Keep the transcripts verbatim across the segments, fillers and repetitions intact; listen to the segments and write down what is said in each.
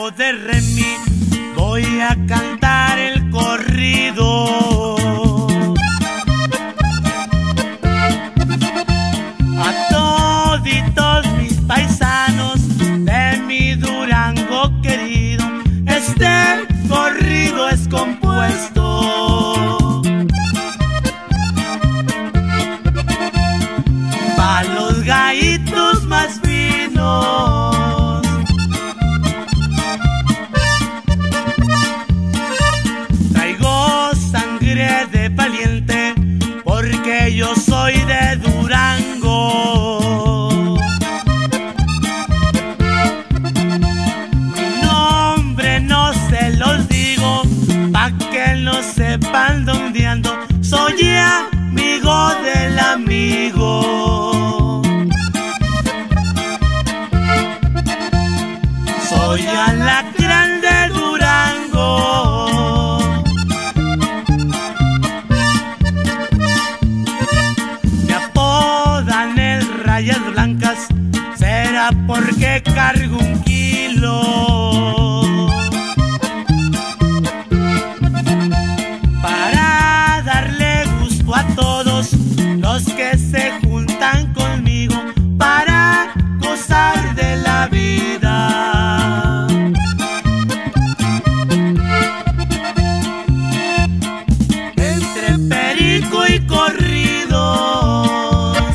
do, de, re, mi, voy a cantar el corrido. A toditos mis paisanos de mi Durango querido, este corrido es compuesto pa' los gallitos más finos. Traigo sangre de valiente porque yo soy de Durango. Mi nombre no se los digo pa' que no sepan dónde ando. Soy amigo del amigo. Soy alacrán de Durango. Me apodan el Rayas Blancas, será porque cargo un kilo. Para darle gusto a todos los que se juntan conmigo, para gozar de la vida. Entre perico y corridos,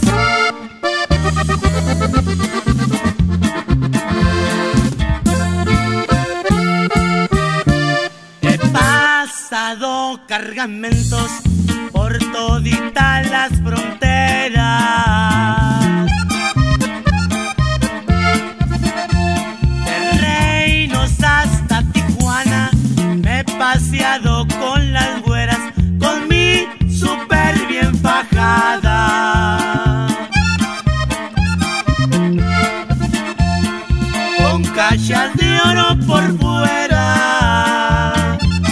he pasado cargamentos por toditas las fronteras, de Reinos hasta Tijuana me he paseado con las güeras, con mi súper bien fajada, con cachas de oro por fuera.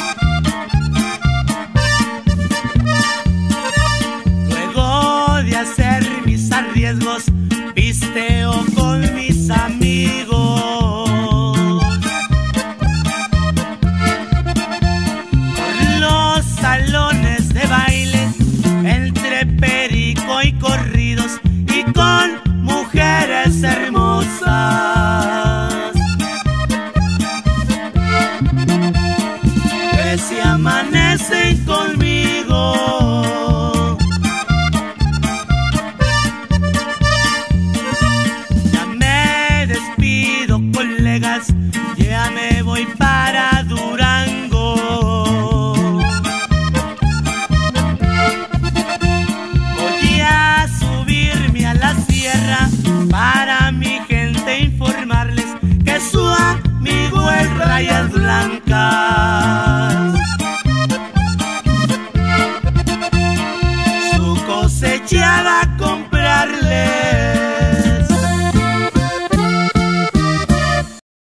Luego de hacer mis arriesgos, pisteo con mis amigos por los salones de baile, entre perico y corridos, y con mujeres hermosas que se amanecen conmigo. Ya me despido, colegas, ya me voy para